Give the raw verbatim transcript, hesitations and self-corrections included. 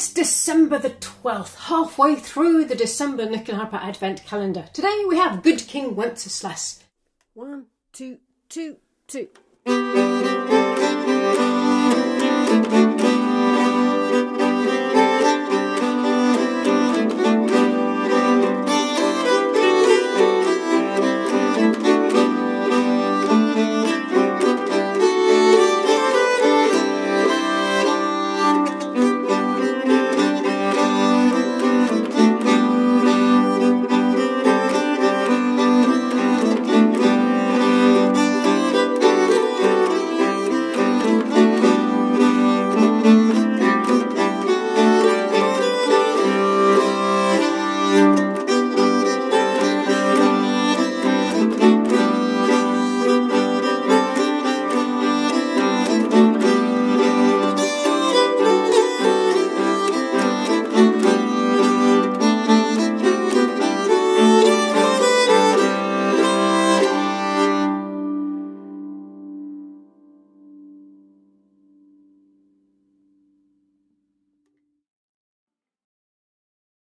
It's December the twelfth, halfway through the December Nyckelharpa Advent calendar. Today we have Good King Wenceslas. One, two, two, two.